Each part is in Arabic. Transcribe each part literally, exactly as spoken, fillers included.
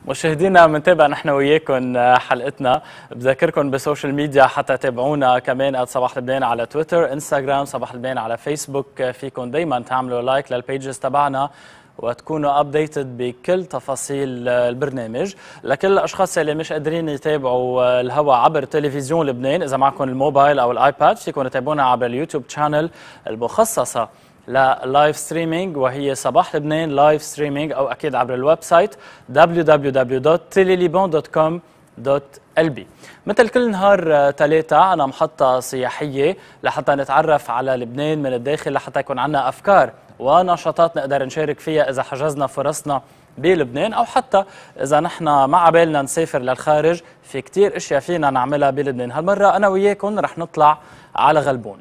مشاهدينا بنتابع نحن وياكم حلقتنا. بذكركم بالسوشيال ميديا حتى تابعونا كمان @صباح لبنان على تويتر، انستغرام، صباح لبنان على فيسبوك. فيكم دايما تعملوا لايك للبيجز تبعنا وتكونوا ابديتد بكل تفاصيل البرنامج. لكل الاشخاص اللي مش قادرين يتابعوا الهوا عبر تلفزيون لبنان، اذا معكم الموبايل او الايباد فيكم تتابعونا عبر اليوتيوب شانل المخصصه للايف ستريمينج، وهي صباح لبنان لايف ستريمينج، او اكيد عبر الويب سايت دبليو دبليو دبليو دوت تيلي ليبون دوت كوم دوت ال بي. مثل كل نهار ثلاثة عنا محطة سياحية لحتى نتعرف على لبنان من الداخل، لحتى يكون عنا أفكار ونشاطات نقدر نشارك فيها إذا حجزنا فرصنا بلبنان، أو حتى إذا نحن مع بالنا نسافر للخارج. في كتير أشياء فينا نعملها بلبنان. هالمرة أنا وياكم رح نطلع على غلبون.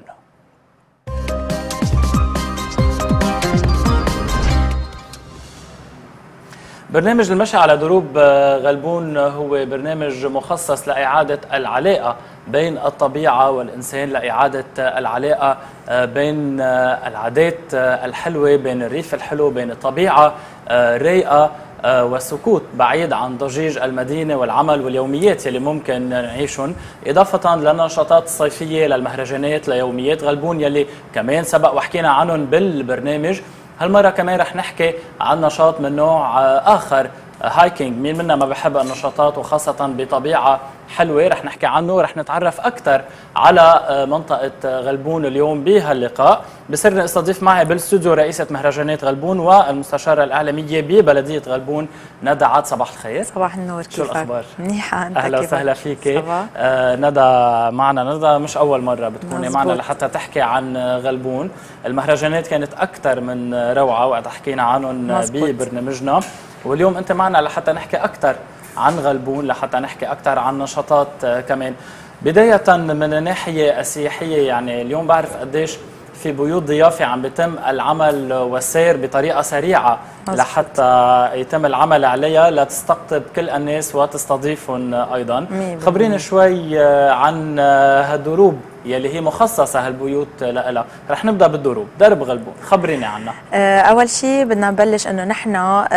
برنامج المشي على دروب غلبون هو برنامج مخصص لإعادة العلاقة بين الطبيعة والإنسان، لإعادة العلاقة بين العادات الحلوة، بين الريف الحلو، بين الطبيعة الرايقة والسكوت بعيد عن ضجيج المدينة والعمل واليوميات اللي ممكن نعيشهم، إضافة للنشاطات الصيفية، للمهرجانات، ليوميات غلبون يلي كمان سبق وحكينا عنهم بالبرنامج. هالمرة كمان رح نحكي عن نشاط من نوع آخر، هايكينج. مين منا ما بحب النشاطات وخاصة بطبيعة حلوة؟ رح نحكي عنه، رح نتعرف أكثر على منطقة غلبون اليوم بهاللقاء. بصيرنا استضيف معي بالاستوديو رئيسة مهرجانات غلبون والمستشارة الإعلامية ببلدية غلبون ندى عاد. صباح الخير. صباح النور، كيفك؟ شو الأخبار؟ منيحة، أنت أهلا كيفك؟ وسهلا فيكي. آه ندى معنا. ندى مش أول مرة بتكوني مزبوط. معنا لحتى تحكي عن غلبون. المهرجانات كانت أكثر من روعة وقت حكينا عنهم ببرنامجنا، واليوم أنت معنا لحتى نحكي أكثر عن غلبون، لحتى نحكي أكثر عن نشاطات كمان. بداية من الناحية السياحية، يعني اليوم بعرف قديش في بيوت ضيافة عم بيتم العمل والسير بطريقة سريعة مزبوط. لحتى يتم العمل عليها لتستقطب كل الناس وتستضيفهم أيضا. خبرينا شوي عن هالدروب يلي هي مخصصة هالبيوت لها. رح نبدأ بالدروب، درب غلبون، خبريني عنها. أول شيء بدنا نبلش إنه نحن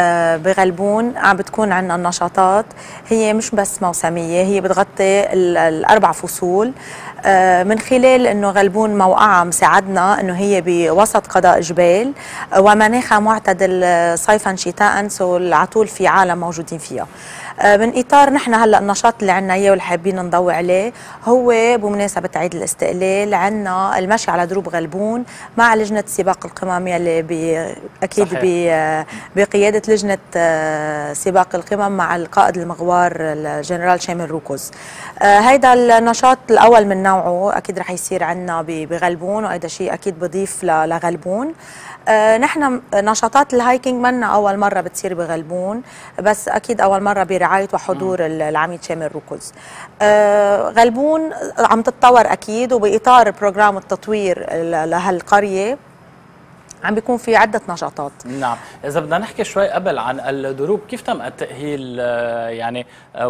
بغلبون عم بتكون عندنا النشاطات، هي مش بس موسمية، هي بتغطي الأربع فصول، من خلال إنه غلبون موقعة مساعدنا إنه هي بوسط قضاء جبال ومناخها معتدل صيفا شتاء، سو العطول في عالم موجودين فيها. من اطار نحن هلا النشاط اللي عندنا اياه واللي حابين نضوي عليه هو بمناسبه عيد الاستقلال، عندنا المشي على دروب غلبون مع لجنه سباق القمم يلي بي اكيد بي بقياده لجنه سباق القمم مع القائد المغوار الجنرال شامل روكوز. هيدا النشاط الاول من نوعه اكيد رح يصير عندنا بغلبون، وهيدا شيء اكيد بضيف لغلبون. آه نحن نشاطات الهايكينج منا أول مرة بتصير بغلبون، بس أكيد أول مرة برعاية وحضور العميد شامل روكوز. آه غلبون عم تتطور أكيد، وبإطار بروجرام التطوير لهالقرية عم بيكون في عدة نشاطات. نعم، إذا بدنا نحكي شوي قبل عن الدروب، كيف تم التأهيل يعني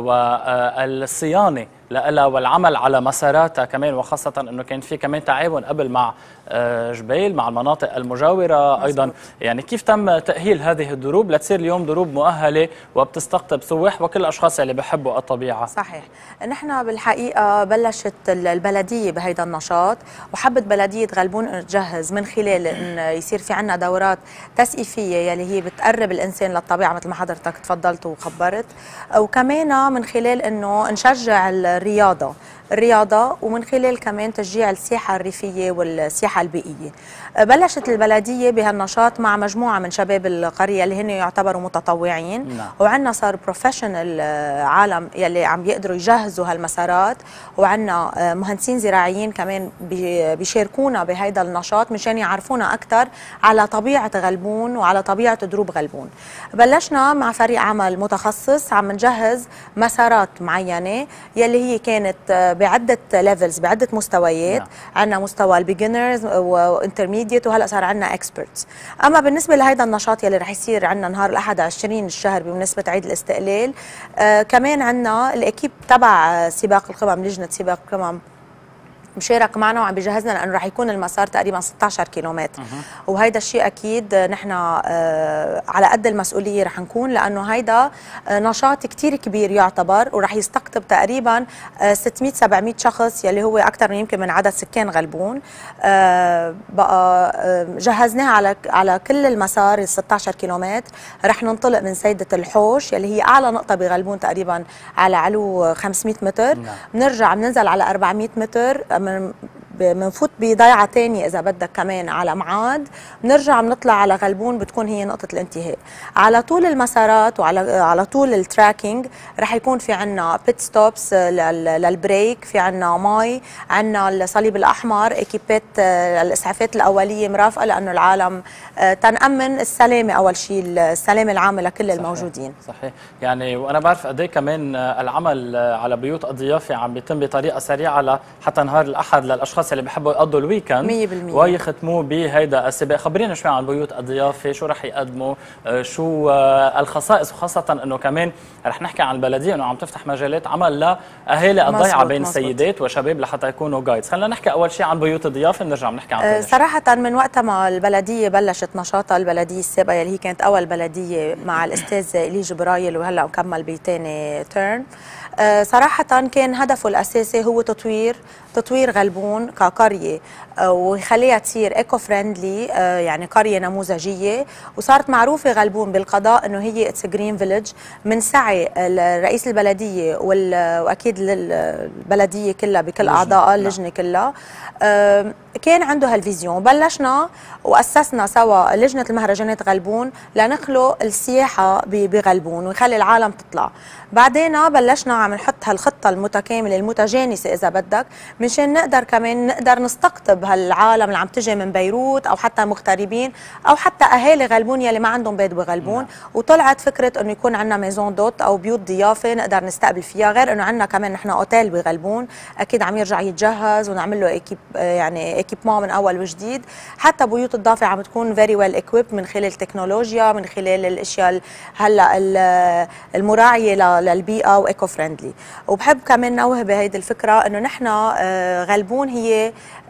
والصيانة لها والعمل على مساراتها كمان، وخاصة أنه كان في كمان تعاون قبل مع جبيل مع المناطق المجاورة مزبوط. أيضا يعني كيف تم تأهيل هذه الدروب لتصير اليوم دروب مؤهلة وبتستقطب سواح وكل الأشخاص اللي بيحبوا الطبيعة؟ صحيح. نحن بالحقيقة بلشت البلدية بهيدا النشاط، وحبت بلدية غلبون أن تجهز من خلال أن يصير في عنا دورات تثقيفية يلي هي بتقرب الإنسان للطبيعة مثل ما حضرتك تفضلت وخبرت، وكمان من خلال أنه نشجع الرياضة الرياضة ومن خلال كمان تشجيع السياحة الريفية والسياحة البيئية. بلشت البلدية بهالنشاط مع مجموعة من شباب القرية اللي هن يعتبروا متطوعين، نعم. وعنا صار بروفيشنال عالم يلي عم يقدروا يجهزوا هالمسارات، وعنا مهندسين زراعيين كمان بيشاركونا بهيدا النشاط مشان يعرفونا أكثر على طبيعة غلبون وعلى طبيعة دروب غلبون. بلشنا مع فريق عمل متخصص عم نجهز مسارات معينة يلي هي كانت بعدة ليفلز، بعدة مستويات. نعم. عندنا مستوى البيجنرز وانترميديت، وهلا صار عندنا اكسبرتس. اما بالنسبه لهيدا النشاط يلي رح يصير عندنا نهار الاحد عشرين الشهر بمناسبه عيد الاستقلال، آه كمان عندنا الاكيب تبع سباق القمم، لجنه سباق القمم مشارك معنا وعم بيجهزنا لانه رح يكون المسار تقريبا ستة عشر كيلومتر، وهيدا الشيء اكيد نحن على قد المسؤوليه رح نكون، لانه هيدا نشاط كثير كبير يعتبر، ورح يستقطب تقريبا ستمئة سبعمئة شخص يلي هو اكثر من يمكن من عدد سكان غلبون. بقى جهزناها على على كل المسار ال ستة عشر كيلومتر. رح ننطلق من سيدة الحوش يلي هي اعلى نقطه بغلبون تقريبا على علو خمسمئة متر، بنرجع بننزل على أربعمئة متر، بنفوت بضيعه ثانيه اذا بدك كمان على معاد، بنرجع بنطلع على غلبون بتكون هي نقطه الانتهاء. على طول المسارات وعلى على طول التراكينج رح يكون في عنا بيت ستوبس للبريك، في عنا مي، عنا الصليب الاحمر، اكيبات الاسعافات الاوليه مرافقه، لانه العالم تنأمن السلامه اول شيء، السلامه العامه لكل صحيح. الموجودين. صحيح، يعني وانا بعرف قد ايه كمان العمل على بيوت الضيافه عم بيتم بطريقه سريعه حتى نهار الاحد للاشخاص اللي بيحبوا يقضوا الويكند مية بالمية ويختموا بهيدا السباق. خبرينا شوي عن بيوت الضيافه، شو رح يقدموا، شو الخصائص، وخاصه انه كمان رح نحكي عن البلديه انه عم تفتح مجالات عمل لاهالي الضيعه بين مزبوط. سيدات وشباب لحتى يكونوا جايدز. خلينا نحكي اول شيء عن بيوت الضيافه، بنرجع بنحكي عن أه صراحه من وقت ما البلديه بلشت نشاطها، البلديه السابقه اللي هي كانت اول بلديه مع الاستاذ إلي جبرايل وهلا مكمل بثاني تيرن، أه صراحه كان هدفه الاساسي هو تطوير تطوير غلبون كقريه ويخليها تصير ايكو فريندلي، يعني قريه نموذجيه، وصارت معروفه غلبون بالقضاء انه هي اتس جرين فيلج. من سعي رئيس البلديه واكيد البلديه كلها بكل اعضائها اللجنه كلها كان عنده هالفيزيون. بلشنا واسسنا سوا لجنه المهرجانات غلبون لنخلق السياحه بغلبون ونخلي العالم تطلع. بعدين بلشنا عم نحط هالخطه المتكامله المتجانسه اذا بدك، مشان نقدر كمان نقدر نستقطب هالعالم اللي عم تجي من بيروت او حتى مغتربين او حتى اهالي غلبون يلي ما عندهم بيت بغلبون. نعم. وطلعت فكره انه يكون عندنا ميزون دوت او بيوت ضيافه نقدر نستقبل فيها، غير انه عندنا كمان نحن اوتيل بغلبون اكيد عم يرجع يتجهز ونعمل له اكيب يعني اكيبمون من اول وجديد. حتى بيوت الضيافه عم تكون فيري ويل اكويب من خلال التكنولوجيا، من خلال الاشياء هلا المراعيه للبيئه وايكو فريندلي. وبحب كمان نوه بهيدي الفكره انه نحن غلبون هي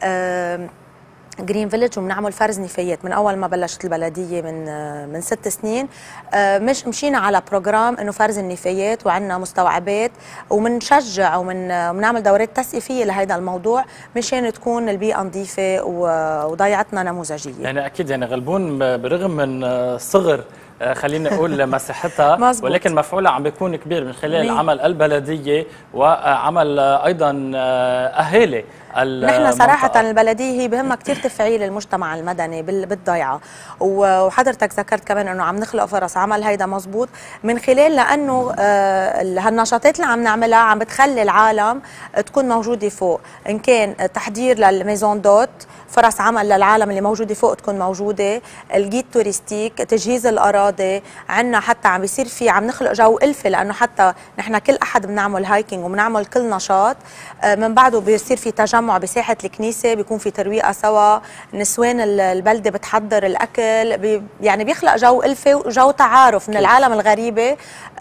جرين فيلج وبنعمل فرز نفايات من اول ما بلشت البلديه من من ست سنين. مش مشينا على بروجرام انه فرز النفايات وعندنا مستوعبات وبنشجع وبنعمل دورات تثقيفيه لهذا الموضوع مشان تكون البيئه نظيفه وضيعتنا نموذجيه. يعني اكيد يعني غلبون برغم من صغر خلينا نقول مساحتها ولكن مفعولها عم بيكون كبير من خلال عمل البلديه وعمل ايضا اهالي. نحن صراحة البلدية هي بهمها كثير تفعيل المجتمع المدني بالضيعة، وحضرتك ذكرت كمان انه عم نخلق فرص عمل، هيدا مزبوط من خلال لانه هالنشاطات اللي عم نعملها عم بتخلي العالم تكون موجودة فوق، ان كان تحضير للميزون دوت، فرص عمل للعالم اللي موجودة فوق تكون موجودة، الجيد توريستيك، تجهيز الأراضي، عنا حتى عم بيصير في عم نخلق جو ألفة، لأنه حتى نحن كل أحد بنعمل هايكينج وبنعمل كل نشاط من بعده بيصير في تجمع بساحة الكنيسة، بيكون في ترويقة سوا، نسوان البلدة بتحضر الأكل، بي يعني بيخلق جو ألفة وجو تعارف من العالم الغريبة،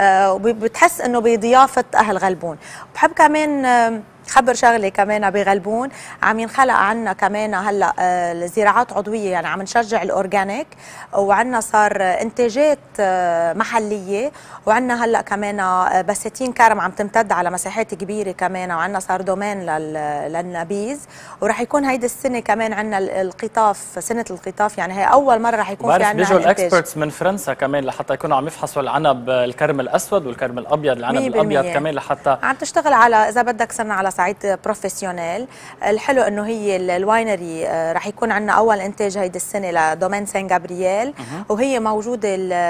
وبتحس إنه بضيافة أهل غلبون. بحب كمان خبر شغله كمان بغلبون عم ينخلق عنا كمان هلا الزراعات عضويه، يعني عم نشجع الاورجانيك، وعنا صار انتاجات محليه، وعنا هلا كمان بساتين كرم عم تمتد على مساحات كبيره كمان، وعنا صار دومين للنبيذ، وراح يكون هيدي السنه كمان عنا القطاف، سنه القطاف، يعني هي اول مره راح يكون في عنا بيجوا الاكسبرتس من فرنسا كمان لحتى يكونوا عم يفحصوا العنب، الكرم الاسود والكرم الابيض، العنب الابيض كمان لحتى عم تشتغل على اذا بدك صرنا على صعيد بروفيسيونيل. الحلو انه هي الواينري رح يكون عندنا اول انتاج هيدي السنه لدومين سان جابرييل، وهي موجوده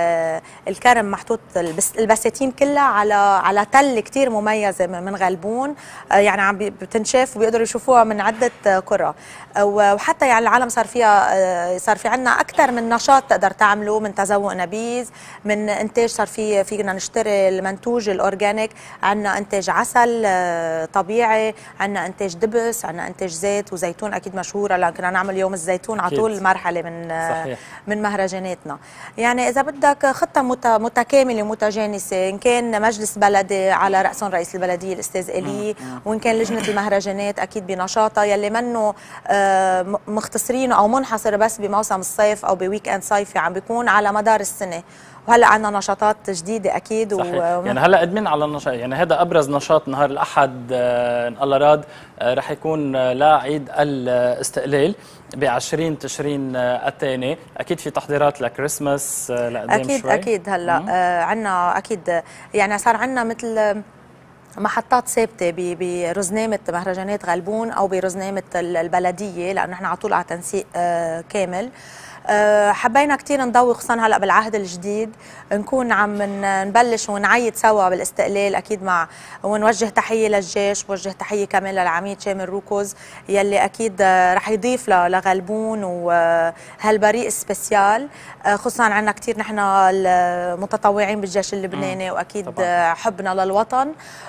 الكرم محطوط البساتين كلها على على تل كثير مميزه من غلبون، يعني عم بتنشاف وبيقدروا يشوفوها من عده قرى، وحتى يعني العالم صار فيها صار في عندنا اكثر من نشاط تقدر تعمله، من تذوق نبيذ، من انتاج صار في فينا نشتري المنتوج الاورجانيك، عندنا انتاج عسل طبيعي زراعي، عندنا انتاج دبس، عندنا انتاج زيت وزيتون اكيد مشهوره لان كنا نعمل يوم الزيتون على طول مرحله من صحيح. من مهرجاناتنا. يعني اذا بدك خطه متكامله متجانسه، ان كان مجلس بلدي على راسهم رئيس البلديه الاستاذ الي، وان كان لجنه المهرجانات اكيد بنشاطها يلي منه مختصرينه او منحصر بس بموسم الصيف او بويك اند صيفي، عم بيكون على مدار السنه. وهلا عندنا نشاطات جديده اكيد. صحيح. و... يعني هلا قدمين على النشاط، يعني هذا ابرز نشاط نهار الاحد ان الله راد رح يكون لعيد الاستقلال ب عشرين تشرين الثاني، اكيد في تحضيرات لكريسماس لقدام اكيد شوي. اكيد هلا آه عندنا اكيد يعني صار عندنا مثل محطات ثابته برزنامه مهرجانات غلبون او برزنامه البلديه، لانه نحن على طول على تنسيق آه كامل. أه حبينا كثير نضوي خصوصا هلا بالعهد الجديد، نكون عم نبلش ونعيد سوا بالاستقلال اكيد مع ونوجه تحيه للجيش، ووجه تحيه كمان للعميد شامل روكوز يلي اكيد رح يضيف لغلبون وهالبريق سبيسيال، خصوصا عندنا كثير نحن المتطوعين بالجيش اللبناني واكيد طبعا. حبنا للوطن.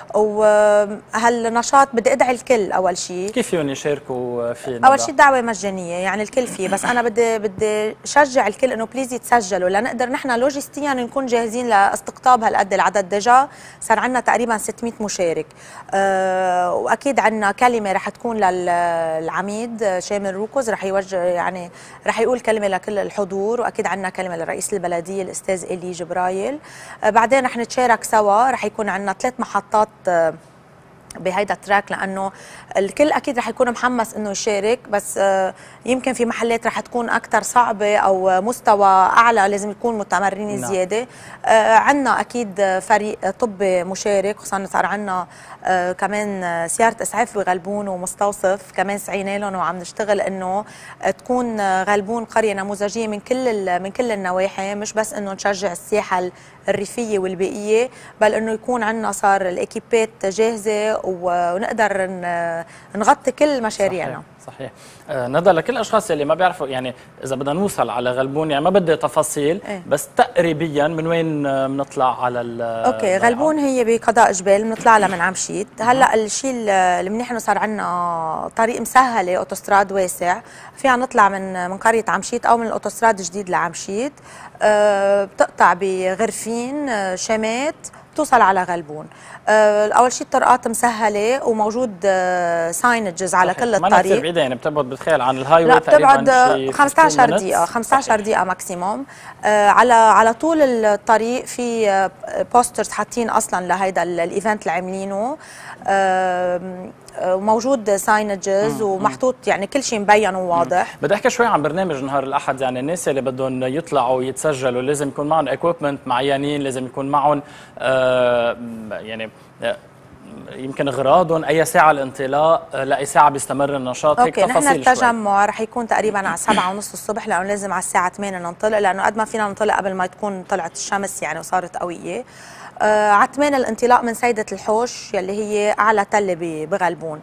وهالنشاط بدي ادعي الكل. اول شيء كيف فيهم يشاركوا فيه؟ اول شيء دعوه مجانيه، يعني الكل فيه، بس انا بدي بدي شجع الكل انه بليز يتسجلوا لنقدر نحن لوجستيا نكون جاهزين لاستقطاب هالقد العدد. ديجا صار عندنا تقريبا ستمية مشارك. أه واكيد عندنا كلمه رح تكون للعميد شامل روكوز، رح يوجه يعني رح يقول كلمه لكل الحضور، واكيد عندنا كلمه لرئيس البلديه الاستاذ الي جبرايل. أه بعدين رح نتشارك سوا، رح يكون عندنا ثلاث محطات أه بهيدا التراك، لانه الكل اكيد رح يكون محمس انه يشارك، بس يمكن في محلات رح تكون اكثر صعبه او مستوى اعلى لازم يكون متمرنين نعم. زياده. عندنا اكيد فريق طبي مشارك، خصوصا صار عندنا كمان سياره اسعاف بغلبون ومستوصف كمان سعينا لهم، وعم نشتغل انه تكون غلبون قريه نموذجيه من كل من كل النواحي، مش بس انه نشجع السياحه الريفيه والبيئيه، بل انه يكون عندنا صار الاكيبات جاهزه ونقدر نغطي كل مشاريعنا. صحيح, صحيح. آه ندى، لكل الاشخاص اللي ما بيعرفوا، يعني اذا بدنا نوصل على غلبون، يعني ما بدي تفاصيل ايه؟ بس تقريبا من وين بنطلع على ال اوكي غلبون هي بقضاء جبال، بنطلع لها من عمشيت. هلا الشيء المنيح انه صار عندنا طريق مسهله، اوتوستراد واسع، فينا نطلع من من قريه عمشيت او من الاوتوستراد الجديد لعمشيت. أه بتقطع بغرفين أه شمات توصل على غلبون. أه اول شيء الطرقات مسهله وموجود أه ساينجز على كل الطريق. ما كثير بعيده، يعني بتبعد بتخيل عن الهاي واي تقريبا بتبعد خمسة عشر دقيقه خمسة عشر دقيقه ماكسيموم. أه على على طول الطريق في أه بوسترز حاطين اصلا لهيدا الايفنت اللي عاملينه، أه وموجود ساينجز ومحطوط، يعني كل شيء مبين وواضح. بدي احكي شوي عن برنامج نهار الاحد. يعني الناس اللي بدهم يطلعوا يتسجلوا لازم يكون معهم اكويبمنت معينين، لازم يكون معهم آه يعني آه يمكن اغراضهم، اي ساعه الانطلاق، لاي ساعه بيستمر النشاط، هيك تفاصيل نحن التجمع رح يكون تقريبا على سبعة ونص الصبح، لانه لازم على الساعه ثمانية ننطلق، لانه قد ما فينا ننطلق قبل ما تكون طلعت الشمس يعني وصارت قويه. آه على ثمانية الانطلاق من سيدة الحوش يلي هي أعلى تلة بغلبون.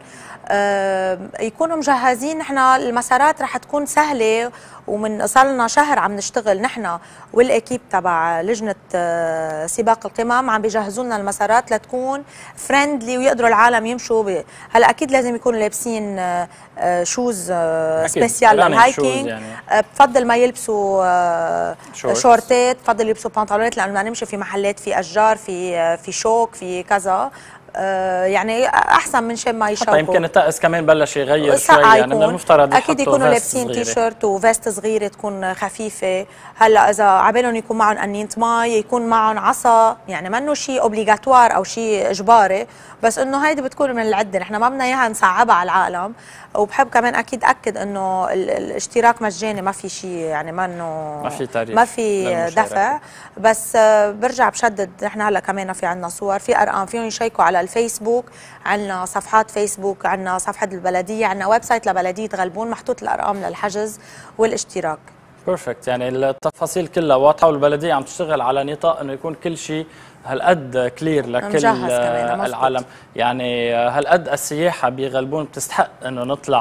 آه يكونوا مجهزين. نحن المسارات رح تكون سهلة، ومن صار لنا شهر عم نشتغل نحن والاكيب تبع لجنة آه سباق القمم، عم بيجهزوا لنا المسارات لتكون فريندلي ويقدروا العالم يمشوا ب... هلا أكيد لازم يكونوا لابسين آه آه شوز آه سبيسيال للهايكينج. يعني. آه بفضل ما يلبسوا آه شورتات، بفضل يلبسوا بنطلونات، لأنه بدنا نمشي في محلات في أشجار، في في شوك، في كذا. آه يعني احسن من شيء ما يشوفوا. حتى يمكن الطقس كمان بلش يغير شوي، يعني من المفترض اكيد يكونوا لابسين تي شيرت وفيست صغيره تكون خفيفه. هلا اذا عبالهم يكون معهم قنينه مي، يكون معهم عصا، يعني منه شيء اوبليغاتوار او شيء اجباري، بس انه هيدي بتكون من العده، نحن ما بدنا اياها نصعبها على العالم. وبحب كمان اكيد اكد انه الاشتراك مجاني، ما في شيء يعني ما انه ما في تاريخ، ما في دفع، بس برجع بشدد. نحن هلا كمان في عندنا صور، في ارقام فيهم يشيكوا على الفيسبوك، عندنا صفحات فيسبوك، عندنا صفحه البلديه، عندنا ويب سايت لبلديه غلبون محطوط الارقام للحجز والاشتراك. بيرفكت، يعني التفاصيل كلها واضحه، والبلديه عم تشتغل على نطاق انه يكون كل شيء هالقد كلير لكل العالم. يعني هالقد السياحه بغلبون بتستحق انه نطلع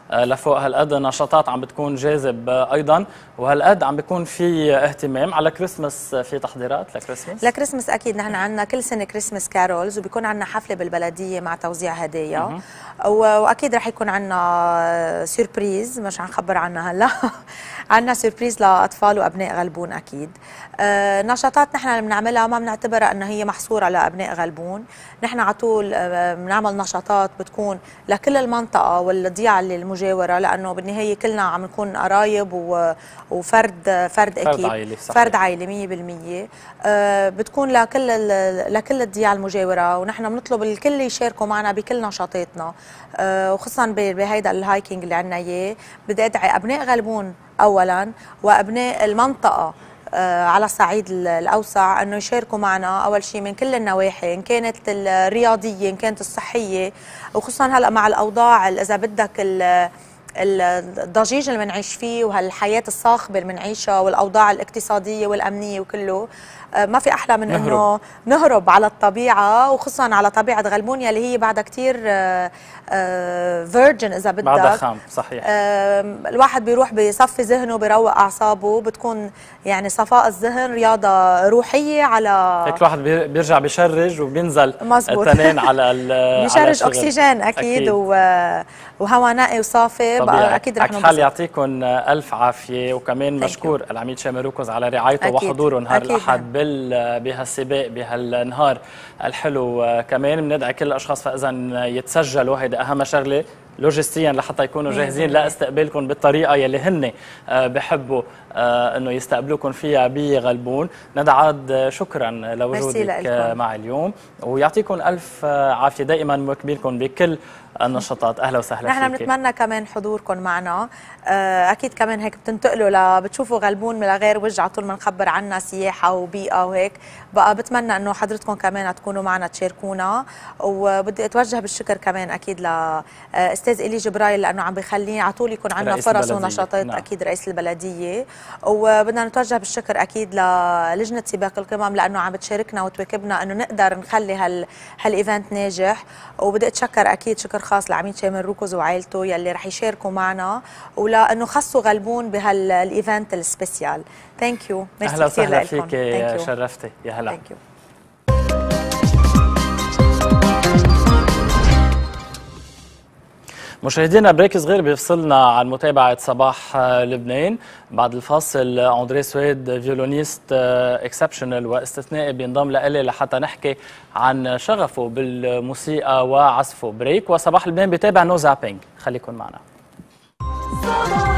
لفوق. هالقد النشاطات عم بتكون جاذب ايضا، وهالقد عم بيكون في اهتمام. على كريسماس في تحضيرات لكريسماس؟ لكريسماس اكيد نحن عندنا كل سنه كريسماس كارولز، وبيكون عندنا حفله بالبلديه مع توزيع هدايا، واكيد رح يكون عندنا سيربريز مش حنخبر عنها هلا. عندنا سيربريز لاطفال وابناء غلبون اكيد. آه نشاطات نحن اللي بنعملها ما بنعتبرها انه هي محصوره لابناء غلبون، نحن على طول آه بنعمل نشاطات بتكون لكل المنطقه والضيعه اللي المجاوره، لانه بالنهايه كلنا عم نكون قرايب وفرد فرد اكيد، فرد عائلي صحيح. فرد عائلي مية بالمية. آه بتكون لكل لكل الضيعه المجاوره، ونحن بنطلب الكل يشاركوا معنا بكل نشاطاتنا، آه وخصوصا بهيدا الهايكينج اللي عندنا اياه. بدي ادعي ابناء غلبون اولا وابناء المنطقه آه على الصعيد الاوسع انه يشاركوا معنا اول شيء من كل النواحي، ان كانت الرياضيه ان كانت الصحيه، وخصوصا هلا مع الاوضاع اذا بدك الضجيج اللي بنعيش فيه وهالحياه الصاخبه اللي بنعيشها والأوضاع الاقتصاديه والامنيه وكله. ما في احلى من انه نهرب على الطبيعه، وخصوصا على طبيعه غلبون يلي هي بعدها كثير فيرجن اذا بدك، بعدها خام صحيح. الواحد بيروح بيصفي ذهنه بيروق اعصابه، بتكون يعني صفاء الذهن، رياضه روحيه على هيك الواحد بيرجع بيشرج وبينزل التنين على ال بيشرج اكسجين اكيد, أكيد. وهواء نقي وصافي بقى اكيد رح ننبسط. يعطيكم الف عافيه، وكمان مشكور العميد شامل روكوز على رعايته وحضوره نهار الاحد بهالسباق بهالنهار الحلو. كمان بندعي كل الاشخاص فاذا يتسجلوا، هيدا اهم شغله لوجستيا لحتى يكونوا جاهزين لاستقبالكم بالطريقه يلي هن بحبوا انه يستقبلوكم فيها بغلبون. ندى عاد شكرا لوجودك معي اليوم، ويعطيكم الف عافيه، دائما مواكبينكم بكل النشاطات. اهلا وسهلا نحن بنتمنى كمان حضوركم معنا، اكيد كمان هيك بتنتقلوا ل بتشوفوا غلبون من غير وجه، على طول بنخبر عنها سياحه وبيئه وهيك. بقى بتمنى انه حضرتكم كمان تكونوا معنا تشاركونا، وبدي اتوجه بالشكر كمان اكيد لاستاذ إيلي جبرايل لانه عم بيخلينا على طول يكون عندنا فرص ونشاطات. نعم. اكيد رئيس البلديه. وبدنا نتوجه بالشكر اكيد للجنه سباق القمم لانه عم بتشاركنا وتواكبنا انه نقدر نخلي هال هالايفنت ناجح. وبدي اتشكر اكيد شكر خاص لعميد شامل روكوز وعائلته يلي رح يشاركوا معنا، ولانه خصوا غلبون بهالايفنت السبيسيال. ثانك يو. اهلا وسهلا فيك، شرفتي. يا هلا. ثانك يو. مشاهدينا بريك صغير بيفصلنا عن متابعة صباح لبنان. بعد الفاصل أندري سويد فيولونيست اكسبشنال واستثنائي بينضم لإلي لحتى نحكي عن شغفه بالموسيقى وعزفه. بريك وصباح لبنان بيتابع نو زابينج، خليكن معنا.